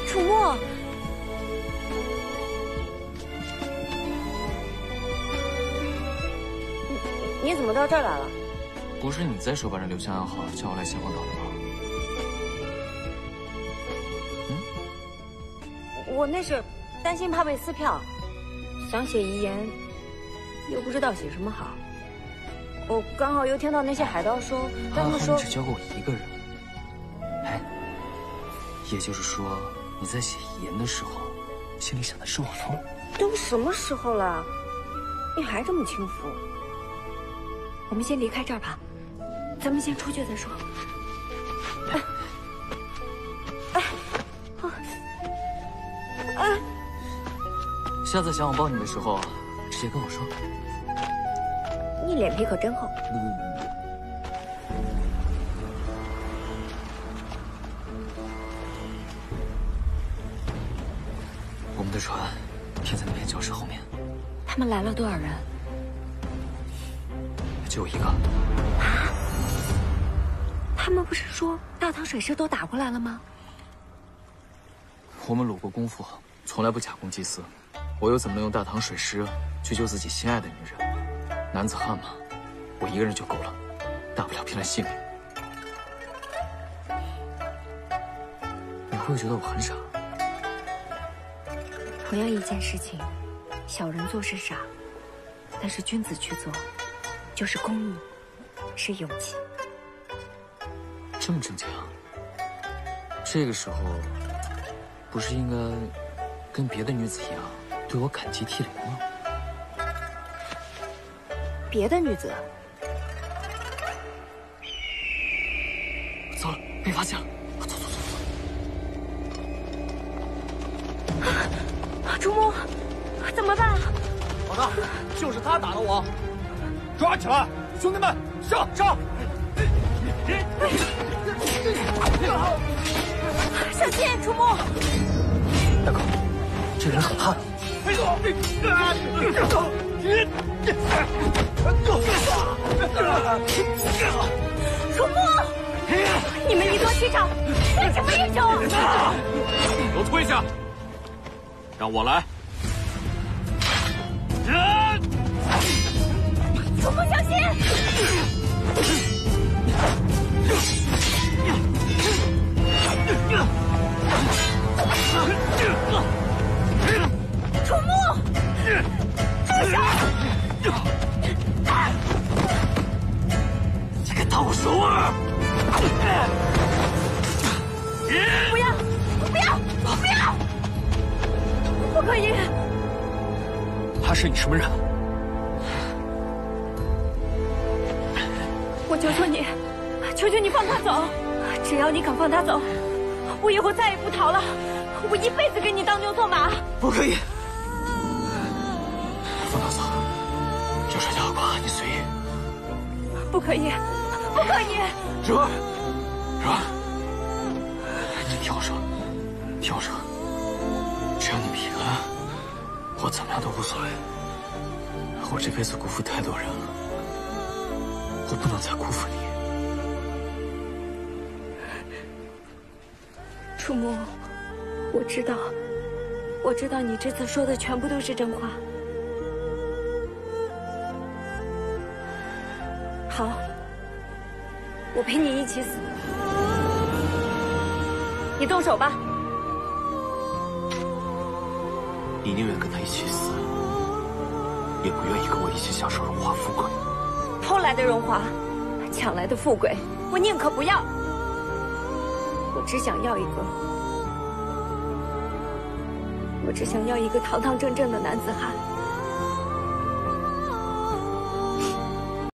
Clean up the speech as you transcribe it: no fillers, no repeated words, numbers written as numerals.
楚墨，你怎么到这儿来了？ 不是你在手把人留下暗号，叫我来先锋岛的吗？ 我那是担心怕被撕票，想写遗言，又不知道写什么好。我刚好又听到那些海盗说，他们说你只教过我一个人。哎，也就是说你在写遗言的时候，心里想的是我喽？ 都什么时候了，你还这么轻浮？我们先离开这儿吧，咱们先出去再说。 下次想我抱你的时候，直接跟我说。 你脸皮可真厚。 我们的船停在那片礁石后面。 他们来了多少人？ 就一个。 啊？他们不是说大唐水师都打过来了吗？ 我们鲁国公父从来不假公济私，我又怎么能用大唐水师去救自己心爱的女人？男子汉嘛，我一个人就够了，大不了拼了性命。你会不会觉得我很傻？ 同样一件事情，小人做是傻，但是君子去做，就是公义，是勇气。 这么正经啊？这个时候，不是应该跟别的女子一样，对我感激涕零吗？ 别的女子？ 糟了，被发现了！走。 楚墨，怎么办啊？ 老大，就是他打的我，抓起来！兄弟们，上！ 小心，楚墨！ 大哥，这人很悍。 楚墨，你们以多欺少，干什么一种？ 都退下，让我来。 楚墨，小心！楚墨，住手！ 你敢打我手耳？ 不要！不可以！ 他是你什么人？ 我求求你放他走！只要你肯放他走，我以后再也不逃了。我一辈子给你当牛做马。 不可以！放他走，有啥要挂你随意。 不可以！ 惹儿，你听我说，只要你平安，我怎么样都无所谓。我这辈子辜负太多人了，我不能再辜负你。 楚墨，我知道你这次说的全部都是真话。好，我陪你一起死。你动手吧。 你宁愿跟他一起死，也不愿意跟我一起享受荣华富贵。 偷来的荣华，抢来的富贵，我宁可不要。我只想要一个堂堂正正的男子汉。